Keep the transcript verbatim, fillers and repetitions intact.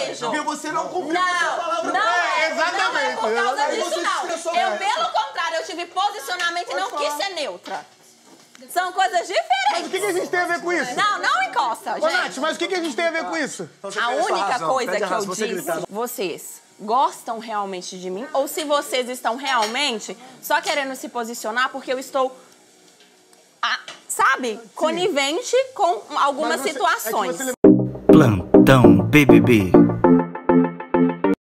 vejo. Porque você não cumpriu não, a sua palavra. Não, é, exatamente. Não é por causa disso, não. Eu, é. pelo contrário, eu tive posicionamento e não quis ser neutra. São coisas diferentes. Mas o que, que a gente tem a ver com isso? Não, não encosta, gente. Ô, Nath, mas o que, que a gente tem a ver com isso? A única coisa que eu disse, vocês gostam realmente de mim? Ou se vocês estão realmente só querendo se posicionar porque eu estou, ah, sabe, conivente com algumas você, situações. é que você... Plantão B B B.